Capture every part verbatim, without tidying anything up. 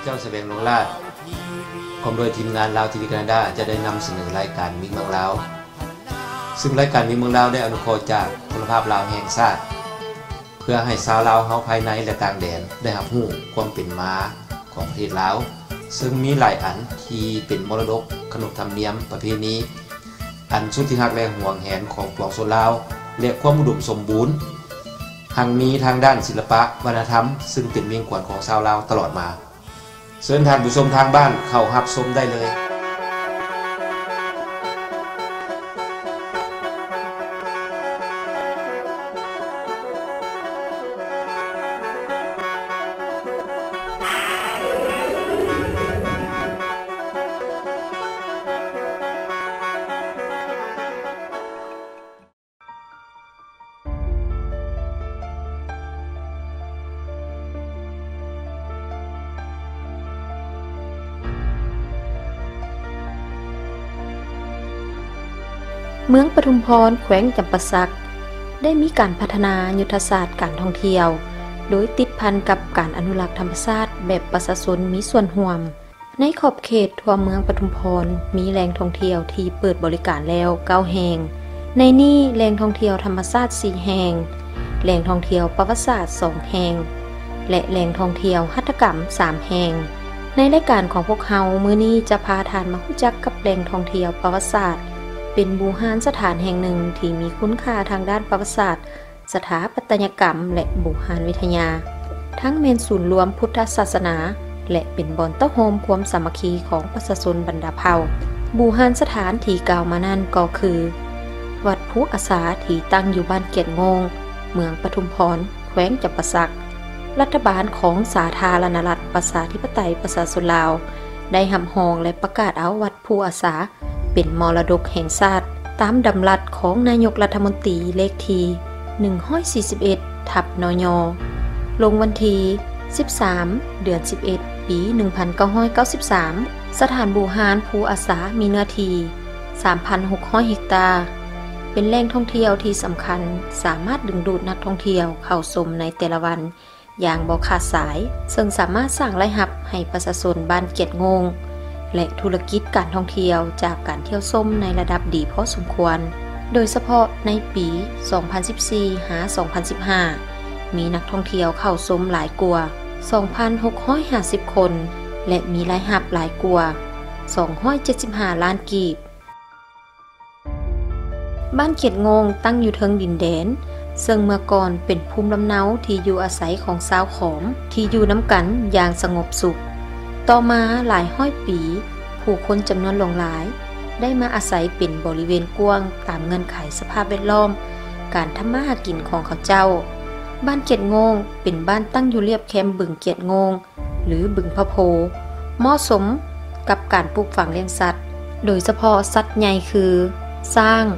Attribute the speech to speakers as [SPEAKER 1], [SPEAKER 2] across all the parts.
[SPEAKER 1] เจ้าแสวงลงราชพร้อมโดยทีมงานลาวทีวีแคนาดาจะได้นำเสนอรายการมิกเมืองลาวซึ่งรายการมิกเมืองลาวได้อนุเคราะห์จากโทรภาพลาวแห่งชาติเพื่อให้ชาวลาวเฮาภายในและต่างแดนได้รับรู้ความเป็นมาของประเทศลาวซึ่งมีหลายอันที่เป็นมรดกขนบธรรมเนียมประเพณีอันสุดที่รักและห่วงแหนของปวงชนลาวและความอุดมสมบูรณ์ทั้งนี้ทางด้านศิลปะวัฒนธรรมซึ่งเป็นเมียงขวัญของชาวลาวตลอดมาเชิญท่านผู้ชมทางบ้านเข้ารับชมได้เลย
[SPEAKER 2] เมืองปทุมพรแขวงจำปาสักได้มีการพัฒนายุทธศาสตร์การท่องเที่ยวโดยติดพันกับการอนุรักษ์ธรรมชาติแบบประชาชนมีส่วนร่วมในขอบเขตทั่วเมืองปทุมพรมีแหล่งท่องเที่ยวที่เปิดบริการแล้วเก้าแห่งในนี้แหล่งท่องเที่ยวธรรมชาติสี่แห่งแหล่งท่องเที่ยวประวัติศาสตร์สองแห่งและแหล่งท่องเที่ยวหัตถกรรมสามแห่งในรายการของพวกเฮามื้อนี้จะพาท่านมารู้จักกับแหล่งท่องเที่ยวประวัติศาสตร์เป็นบูฮานสถานแห่งหนึ่งที่มีคุณค่าทางด้านประวัติศาสตร์สถาปัตยกรรมและบูฮานวิทยาทั้งเป็นศูนย์รวมพุทธศาสนาและเป็นบ่อนเต้าโฮมความสามัคคีของประชาชนบรรดาเผ่าบูฮานสถานที่กล่าวมานั้นก็คือวัดภูอาสาที่ตั้งอยู่บ้านเกียรติงงเมืองปทุมพรแขวงจำปาสักรัฐบาลของสาธารณรัฐประชาธิปไตยประชาชนลาวได้หำหองและประกาศเอาวัดภูอาสาเป็นมรดกแห่งชาติตามดำรัสของนายกรัฐมนตรีเลขที่หนึ่งร้อยสี่สิบเอ็ดทับนยลงวันที่สิบสามเดือนสิบเอ็ดปีหนึ่งพันเก้าร้อยเก้าสิบสามสถานบูฮานภูอาสามีเนื้อที่ สามพันหกร้อย เฮกตาร์เป็นแหล่งท่องเที่ยวที่สำคัญสามารถดึงดูดนักท่องเที่ยวเข้าชมในแต่ละวันอย่างบ่ขาดสายซึ่งสามารถสร้างรายรับให้ประชาชนบ้านเกียรติงงและธุรกิจการท่องเที่ยวจากการเที่ยวชมในระดับดีพอสมควรโดยเฉพาะในปี สองพันสิบสี่ หา สองพันสิบห้า มีนักท่องเที่ยวเข้าชมหลายกว่า สองพันหกร้อยห้าสิบ คนและมีรายรับหลายกว่า สองร้อยเจ็ดสิบห้า ล้านกีบบ้านเกียรติงงตั้งอยู่เทิงดินแดนซึ่งเมื่อก่อนเป็นภูมิลำเนาที่อยู่อาศัยของชาวขอมที่อยู่น้ำกันอย่างสงบสุขต่อมาหลายห้อยปีผู้คนจำนวนหลงหลายได้มาอาศัยเป็นบริเวณกว้างตามเงื่อนไขสภาพแวดล้อมการทำมาหากินของเขาเจ้าบ้านเกียรติงงเป็นบ้านตั้งอยู่เรียบแคมบึงเกียรติงงหรือบึงพะโพเหมาะสมกับการปลูกฝังเลี้ยงสัตว์โดยเฉพาะสัตว์ใหญ่คือสร้าง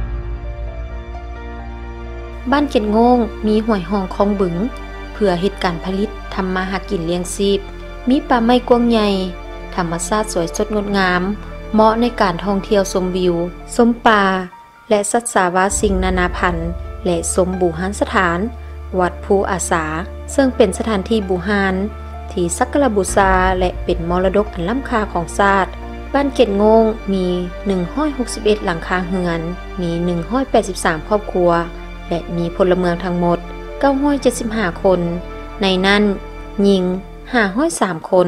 [SPEAKER 2] บ้านเกียรติงงมีห้วยห้องคลองบึงเพื่อเฮ็ดการผลิตทำมาหากินเลี้ยงชีพมีป่าไม้กว้างใหญ่ธรรมชาติสวยสดงดงามเหมาะในการท่องเที่ยวชมวิวชมป่าและสัตว์สาวาสิ่งนานาพันธุ์และชมบูฮานสถานวัดภูอาสาซึ่งเป็นสถานที่บูฮานที่สักการะบูชาและเป็นมรดกอันล้ำค่าของชาติบ้านเกียรติงงมีหนึ่งร้อยหกสิบเอ็ดหลังคาเรือนมีหนึ่งร้อยแปดสิบสามครอบครัวและมีพลเมืองทั้งหมดเก้าร้อยเจ็ดสิบห้าคนในนั้นหญิงห้าร้อยสามคน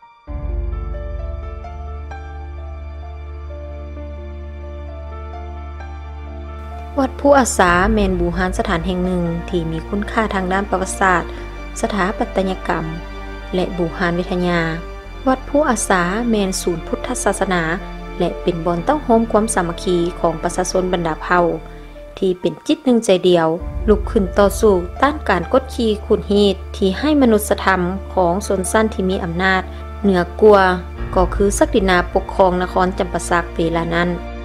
[SPEAKER 2] วัดภูอาสาแมนบูฮานสถานแห่งหนึ่งที่มีคุณค่าทางด้านประวัติศาสตร์สถาปัตยกรรมและบูฮานวิทยาวัดภูอาสาแมนศูนย์พุทธศาสนาและเป็นบ่อนเต้าโฮมความสามัคคีของประชาชนบรรดาเผ่าที่เป็นจิตหนึ่งใจเดียวลุกขึ้นต่อสู้ต้านการกดขี่ขุดหีดที่ให้มนุษยธรรมของชนชั้นที่มีอำนาจเหนือกว่าก็คือศักดินาปกครองนครจำปาสักเวลานั้น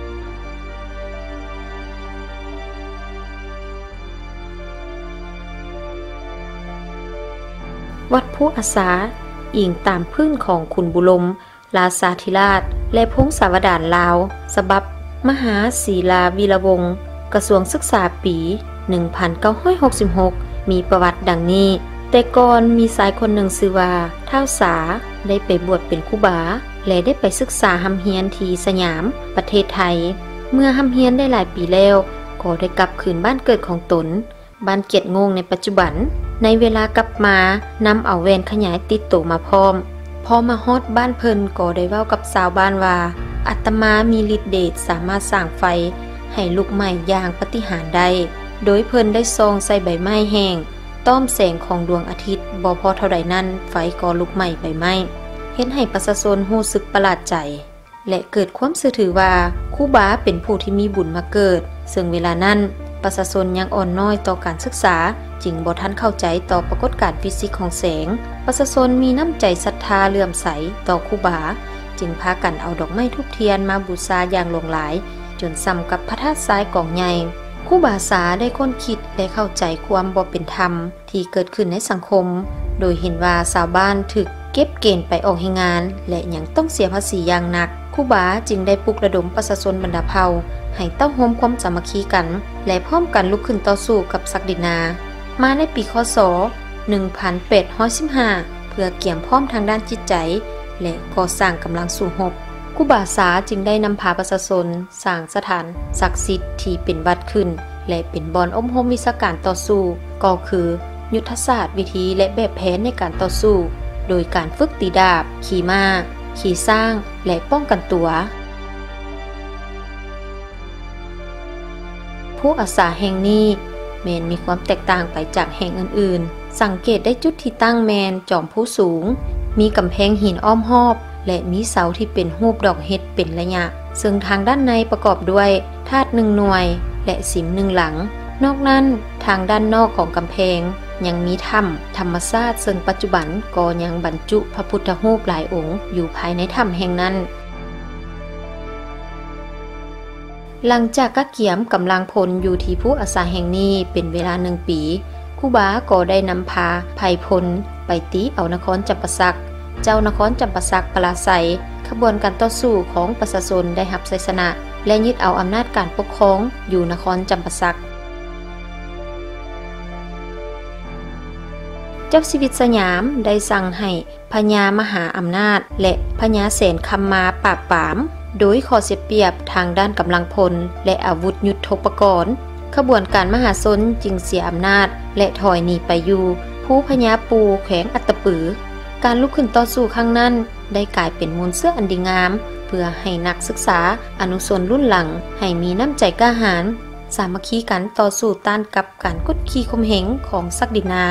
[SPEAKER 2] วัดภูอาสาอิงตามพื้นของขุนบุรมราชาธิราชและพงศาวดารลาวฉบับมหาศีลาวีระวงศ์กระทรวงศึกษาปี หนึ่งพันเก้าร้อยหกสิบหก มีประวัติดังนี้แแต่ก่อนมีสายคนหนึ่งชื่อว่าท้าวสาได้ไปบวชเป็นครูบาและได้ไปศึกษาหำเฮียนที่สยามประเทศไทยเมื่อหำเฮียนได้หลายปีแล้วก็ได้กลับคืนบ้านเกิดของตนบ้านเกียรติงงในปัจจุบันในเวลากลับมานำเอาแว่นขยายติดตัวมาพร้อมพอมาฮอดบ้านเพิ่นก็ได้เว้ากับชาวบ้านว่าอาตมามีฤทธิ์เดชสามารถสร้างไฟให้ลุกไหม้อย่างปาฏิหาริย์ได้โดยเพิ่นได้ซองใส่ใบไม้แห้งต้อมแสงของดวงอาทิตย์บ่พอเท่าใดนั้นไฟก็ลุกไหม้ใบไม้เฮ็ดให้ประชาชนรู้สึกประหลาดใจและเกิดความเชื่อถือว่าครูบาเป็นผู้ที่มีบุญมาเกิดซึ่งเวลานั้นประชาชนยังอ่อนน้อยต่อการศึกษาจึงบ่ทันเข้าใจต่อปรากฏการณ์ฟิสิกส์ของแสงประชาชนมีน้ำใจศรัทธาเลื่อมใสต่อครูบาจึงพากันเอาดอกไม้ธูปเทียนมาบูชาอย่างหลงหลายจนซ้ำกับพระธาตุทรายกองใหญ่ครูบาสาได้ค้นคิดและเข้าใจความบ่เป็นธรรมที่เกิดขึ้นในสังคมโดยเห็นว่าชาวบ้านถูกเก็บเกณฑ์ไปออกให้งานและยังต้องเสียภาษีอย่างหนักครูบาจึงได้ปลุกระดมประชาชนบรรดาเผ่าให้ต้องร่วมความสามัคคีกันและพร้อมกันลุกขึ้นต่อสู้กับศักดินามาในปีคศหนึ่งพันแปดร้อยสิบห้าเพื่อเกี่ยมพร้อมทางด้านจิตใจและก่อสร้างกำลังสู้รบครูบาสาจึงได้นำพาประชาชนสร้างสถานศักดิ์สิทธิ์ที่เป็นวัดขึ้นและเป็นบอนอบรมวิชาการต่อสู้ก็คือยุทธศาสตร์วิธีและแบบแผนในการต่อสู้โดยการฝึกตีดาบขี่ม้าขี่สร้างและป้องกันตัวผู้อาสาแห่งนี้แมนมีความแตกต่างไปจากแห่งอื่นๆสังเกตได้จุดที่ตั้งแมนจอมผู้สูงมีกำแพงหินอ้อมรอบและมีเสาที่เป็นรูปดอกเห็ดเป็นระยะซึ่งทางด้านในประกอบด้วยธาตุหนึ่งหน่วยและสิมหนึ่งหลังนอกนั้นทางด้านนอกของกำแพงยังมีถ้ำธรรมชาติซึ่งปัจจุบันก็ยังบรรจุพระพุทธรูปหลายองค์อยู่ภายในถ้ำแห่งนั้นหลังจากกักเกียมกำลังพลอยู่ที่ผู้อาสาแห่งนี้เป็นเวลาหนึ่งปีครูบาก็ได้นำพาไผ่พลไปตีเอานครจำปาสักเจ้านครจำปาสักปราศัยขบวนการต่อสู้ของประชาชนได้รับชัยชนะและยึดเอาอำนาจการปกครองอยู่นครจำปาสักเจ้าชีวิตสยามได้สั่งให้พญามหาอำนาจและพญาเสนคำมาปราบปรามโดยขอเสียเปรียบทางด้านกำลังพลและอาวุธยุทโธปกรณ์ขบวนการมหาชนจึงเสียอำนาจและถอยหนีไปอยู่ภูพญาปูแขวงอัตตปือการลุกขึ้นต่อสู้ครั้งนั้นได้กลายเป็นมูลเสื้ออันดีงามเพื่อให้นักศึกษาอนุชนรุ่นหลังให้มีน้ำใจกล้าหาญสามัคคีกันต่อสู้ต้านกับการกดขี่ข่มเหงของศักดินา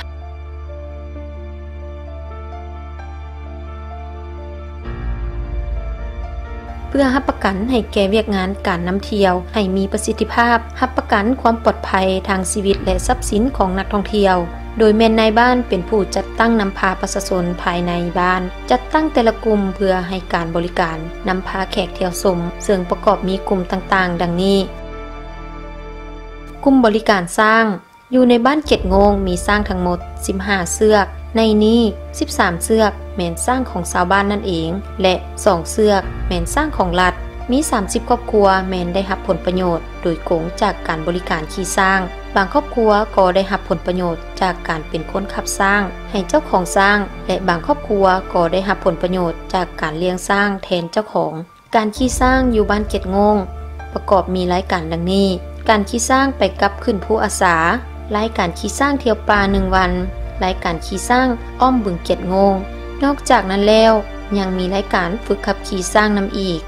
[SPEAKER 2] เพื่อรับประกันให้แก่เวียกงานการนำเที่ยวให้มีประสิทธิภาพรับประกันความปลอดภัยทางชีวิตและทรัพย์สินของนักท่องเที่ยวโดยแม่นนายบ้านเป็นผู้จัดตั้งนำพาประชาชนภายในบ้านจัดตั้งแต่ละกลุ่มเพื่อให้การบริการนำพาแขกเที่ยวชมซึ่งประกอบมีกลุ่มต่างๆดังนี้กลุ่มบริการสร้างอยู่ในบ้านเจ็ดโงงมีสร้างทั้งหมดสิบห้าเชือกในนี้สิบสามเชือกแม่นสร้างของชาวบ้านนั่นเองและสองเชือกแม่นสร้างของรัฐมีสามสิบครอบครัวแม่นได้รับผลประโยชน์โดยโกงจากการบริการขี่สร้างบางครอบครัวก็ได้รับผลประโยชน์จากการเป็นคนขับสร้างให้เจ้าของสร้างและบางครอบครัวก็ได้รับผลประโยชน์จากการเลี้ยงสร้างแทนเจ้าของการขี่สร้างอยู่บ้านเจ็ดโงงประกอบมีรายการดังนี้การขี่สร้างไปกับขึ้นผู้อาสารายการขี่สร้างเที่ยวปลาหนึ่งวันรายการขี่สร้างอ้อมบึงเจ็ดโงงนอกจากนั้นแล้วยังมีรายการฝึกขับขี่สร้างนำอีก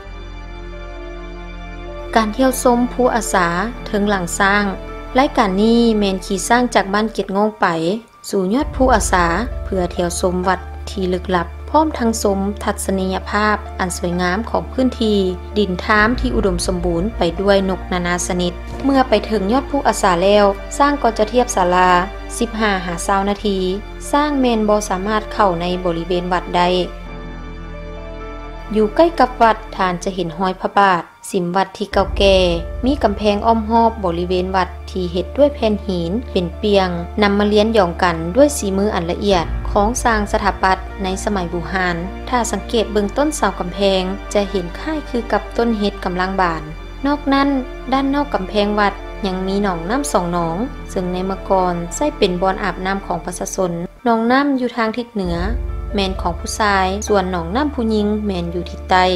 [SPEAKER 2] การเที่ยวชมผู้อาสาถึงหลังสร้างรายการนี้แมนขี่สร้างจากบ้านเจ็ดโงงไปสู่ยอดผู้อาสาเพื่อเที่ยวชมวัดที่ลึกลับพร้อมทั้งชมทัศนียภาพอันสวยงามของพื้นที่ดินท้ามที่อุดมสมบูรณ์ไปด้วยนกนานาชนิดเมื่อไปถึงยอดผู้อาสาแล้วสร้างก็จะเทียบศาลาสิบห้าหายี่สิบนาทีสร้างแมนบ่สามารถเข้าในบริเวณวัดได้อยู่ใกล้กับวัดท่านจะเห็นห้อยพระบาทสิมวัดที่เก่าแก่มีกำแพงอ้อมรอบบริเวณวัดที่เฮ็ดด้วยแผ่นหินเป็นเปียงนำมาเลี้ยนหย่องกันด้วยสีมืออันละเอียดของสร้างสถาปัตย์ในสมัยโบราณถ้าสังเกตเบื้องต้นเสากำแพงจะเห็นคล้ายคือกับต้นเฮ็ดกำลังบานนอกนั้นด้านนอกกำแพงวัดยังมีหนองน้ำสองหนองซึ่งในเมื่อก่อนใช้เป็นบ่อนอาบน้ำของประชาชนหนองน้ำอยู่ทางทิศเหนือแม่นของผู้ชายส่วนหนองน้ำผู้หญิงแม่นอยู่ทิศใต้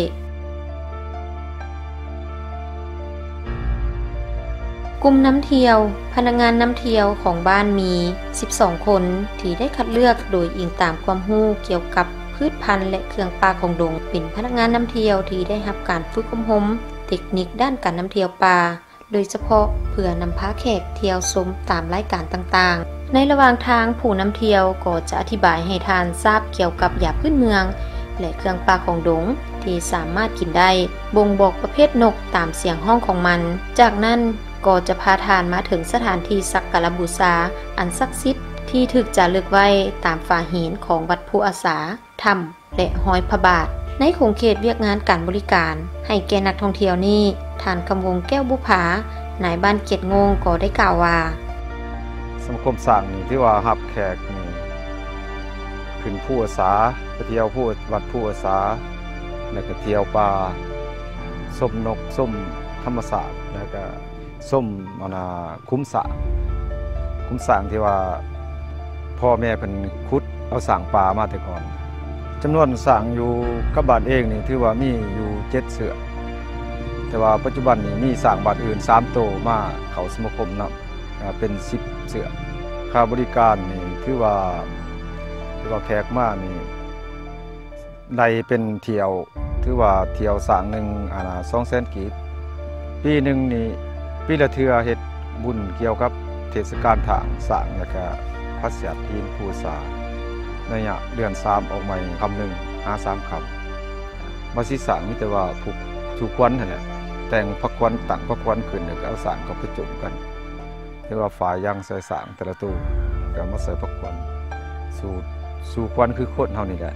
[SPEAKER 2] กลุ่มน้ำเที่ยวพนักงานน้ำเที่ยวของบ้านมีสิบสองคนที่ได้คัดเลือกโดยอิงตามความรู้เกี่ยวกับพืชพันธุ์และเครื่องป่าของดงเป็นพนักงานน้ำเที่ยวที่ได้รับการฝึกอบรมเทคนิคด้านการน้ำเที่ยวป่าโดยเฉพาะเพื่อนำพาแขกเที่ยวชมตามรายการต่างๆในระหว่างทางผู้นำเที่ยวก็จะอธิบายให้ทานทราบเกี่ยวกับยาพื้นเมืองและเครื่องป่าของดงที่สามารถกินได้บ่งบอกประเภทนกตามเสียงห้องของมันจากนั้นก็จะพาทานมาถึงสถานที่สักการะบูชาอันศักดิ์สิทธิ์ที่ถูกจารึกไว้ตามฝาหินของวัดภูอาสาถ้ำและห้อยพระบาทในขงเขตเวียกงานการบริการให้แก่นักท่องเที่ยวนี้ท่านคำวงแก้วบุภานายบ้านเกียรติงงก็ได้กล่าวว่า
[SPEAKER 3] สมาคมสร้างนี่ที่ว่ารับแขกนี่ขึ้นผู้อาสาไปเที่ยวผู้วัดผู้อาสาแล้วก็เที่ยวป่าส้มนกส้มธรรมศาสตร์แล้วก็ส้มอาณาคุ้มสางคุ้มสางที่ว่าพ่อแม่เพิ่นขุดเอาสางป่ามาแต่ก่อนจำนวนสางอยู่กับบ้านเองนี่ถือว่ามีอยู่เจ็ดเสือแต่ว่าปัจจุบันนี้มีสางบ้านอื่นสามโตมาเข้าสมาคมนำเป็นสิบเสือค่าบริการนี่ถือว่าถือว่าแขกมานี่ได้เป็นเที่ยวถือว่าเที่ยวสางหนึ่งอาณาสองแสนกีบปีหนึ่งนี่ปีละเทื่อเฮ็ดบุญเกี่ยวกับเทศกาลทางสางแล้วก็พระเสียทีนภูษาในเดือนสามออกใหม่คำหนึ่งหาสามคำมาสิสางนี่แต่ว่าผูกถูกควันนั่นแหละแต่งพักควันตั้งพักควันขึ้นแล้วก็เอาสางก็ประจุมกันเรียกว่าฝ่ายยางใส่สางแต่ละตู้ก็มาใส่พักควันสู่สู่ควันคือโคตรเฮานี่แหละ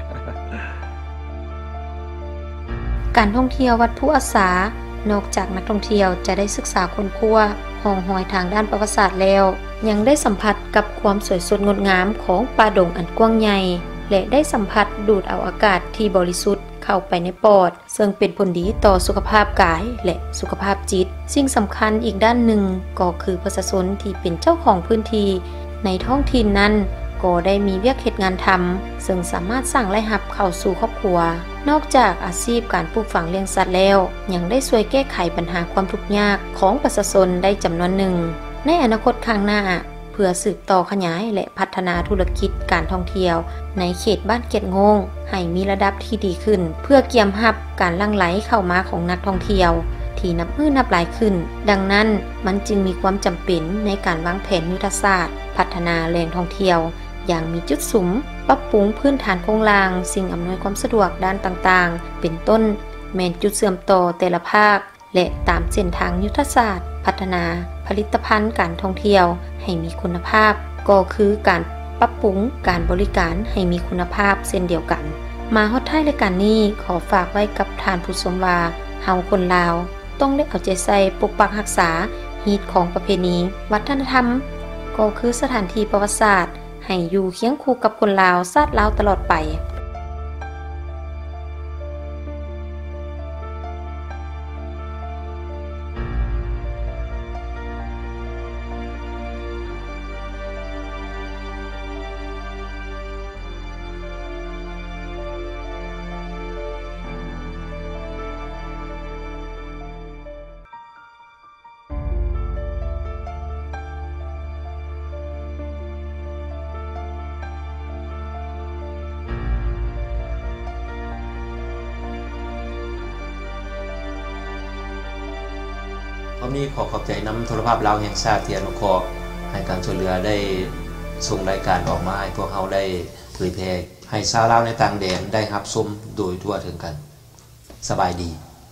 [SPEAKER 2] การท่องเที่ยววัดภูอาสานอกจากนักท่องเที่ยวจะได้ศึกษาค้นคว้าห้องหอยทางด้านประวัติศาสตร์แล้วยังได้สัมผัสกับความสวยสดงดงามของป่าดงอันกว้างใหญ่และได้สัมผัสดูดเอาอากาศที่บริสุทธิ์เข้าไปในปอดซึ่งเป็นผลดีต่อสุขภาพกายและสุขภาพจิตสิ่งสำคัญอีกด้านหนึ่งก็คือประชาชนที่เป็นเจ้าของพื้นที่ในท้องถิ่นนั้นก็ได้มีเวียกเฮ็ดงานทำซึ่งสามารถสร้างรายรับเข้าสู่ครอบครัวนอกจากอาชีพการปลูกฝังเลี้ยงสัตว์แล้วยังได้ช่วยแก้ไขปัญหาความทุกข์ยากของประชาชนได้จำนวนหนึ่งในอนาคตข้างหน้าเพื่อสืบต่อขยายและพัฒนาธุรกิจการท่องเที่ยวในเขตบ้านเกียรติงงให้มีระดับที่ดีขึ้นเพื่อเกี่ยมรับการหลั่งไหลเข้ามาของนักท่องเที่ยวที่นับมือนับหลายขึ้นดังนั้นมันจึงมีความจำเป็นในการวางแผนยุทธศาสตร์พัฒนาแหล่งท่องเที่ยวอย่างมีจุดสุมปรับปรุงพื้นฐานโครงสร้างสิ่งอำนวยความสะดวกด้านต่างๆเป็นต้นแม้นจุดเสื่อมต่อแต่ละภาคและตามเส้นทางยุทธศาสตร์พัฒนาผลิตภัณฑ์การท่องเที่ยวให้มีคุณภาพก็คือการปรับปรุงการบริการให้มีคุณภาพเช่นเดียวกันมาฮอดท้ายรายการนี้ขอฝากไว้กับท่านผู้ชมว่าเฮาคนลาวต้องได้เอาใจใส่ปกปักรักษาฮีตของประเพณีวัฒนธรรมก็คือสถานที่ประวัติศาสตร์ให้อยู่เคียงคู่กับคนลาวชาติลาวตลอดไป
[SPEAKER 1] พร้อมนี้ขอขอบใจน้ำโทรภาพลาวแห่งชาติที่อนุเคราะห์ให้การช่วยเหลือได้ส่งรายการออกมาให้พวกเราได้เผยแพร่ให้ชาวลาวในต่างแดนได้รับชมโดยทั่วถึงกันสบายดี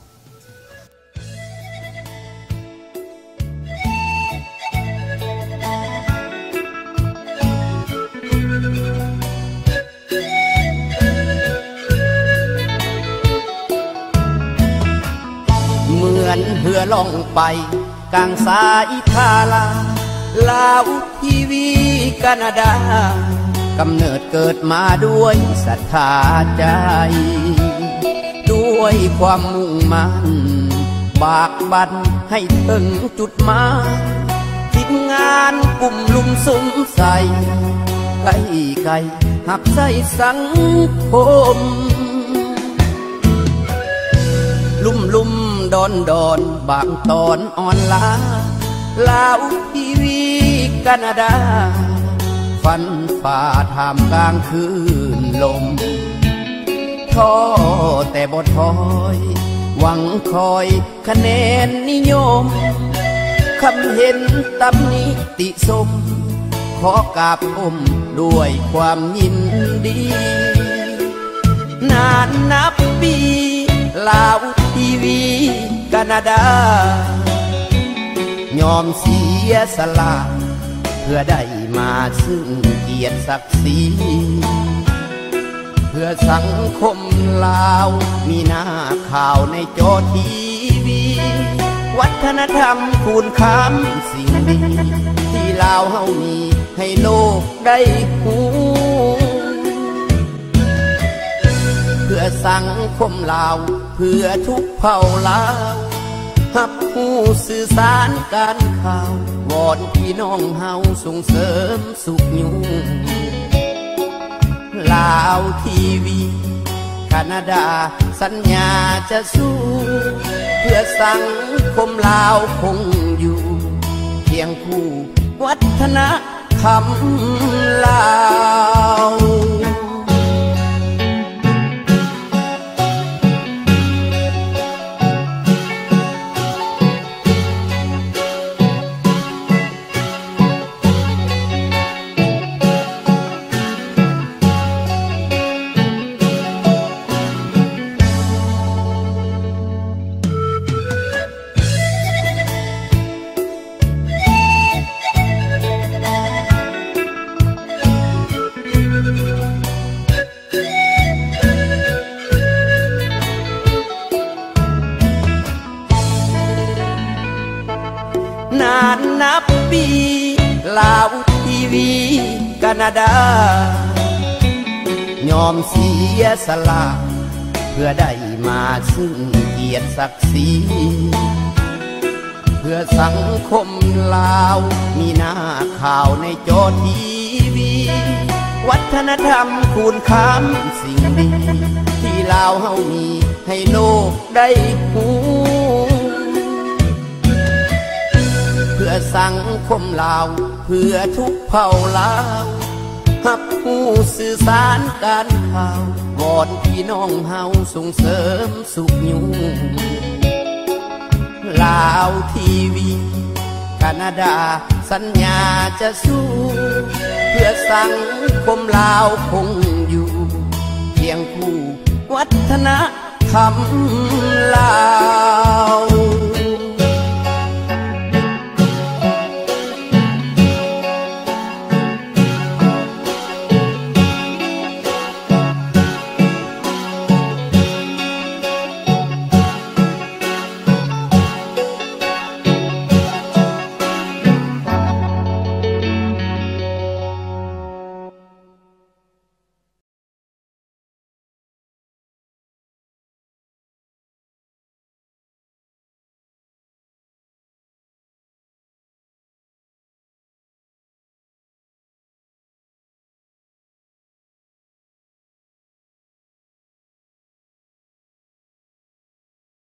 [SPEAKER 4] เพื่อล่องไปกลางสายทาลาลาวทีวีแคนาดากำเนิดเกิดมาด้วยศรัทธาใจด้วยความมุ่งมั่นบากบั่นให้ถึงจุดหมายทีมงานกลุ่มลุมสุมใส่ไก่ไก่หักใส่สังคมลุ่มลุ่มดอนดอนบางตอนอ่อนล้าลาวทีวีแคนาดาฟันฝ่าท่ามกลางคืนลมท้อแต่บ่ถอยหวังคอยคะแนนนิยมคำเห็นตำหนิติชมขอกราบอมด้วยความยินดีนานนับปีลาวทีวีแคนาดายอมเสียสละเพื่อได้มาซึ่งเกียรติศักดิ์ศรีเพื่อสังคมลาวมีหน้าข่าวในจอทีวีวัฒนธรรมคูณค้ำสิ่งดีที่ลาวเฮามีให้โลกได้หูเพื่อสังคมลาวเพื่อทุกเผ่าลาวรับผู้สื่อสารการข่าววอนพี่น้องเฮาส่งเสริมสุขอยู่ลาวทีวีแคนาดาสัญญาจะสู้เพื่อสังคมลาวคงอยู่เคียงคู่วัฒนธรรมลาวนานนับปีลาวทีวีแคนาดายอมเสียสละเพื่อได้มาซึ่งเกียรติศักดิ์ศรีเพื่อสังคมลาวมีหน้าข่าวในจอทีวีวัฒนธรรมคูณค้ำสิ่งดีที่ลาวเฮามีให้โลกได้หูเพื่อสังคมลาวเพื่อทุกเผ่าลาวรับผู้สื่อสารการข่าววอนพี่น้องเฮาส่งเสริมสุขอยู่ลาวทีวีแคนาดาสัญญาจะสู้เพื่อสังคมลาวคงอยู่เคียงคู่วัฒนธรรมลาว